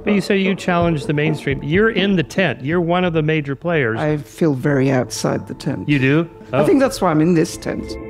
But you say you challenge the mainstream. You're in the tent. You're one of the major players. I feel very outside the tent. You do? I think that's why I'm in this tent.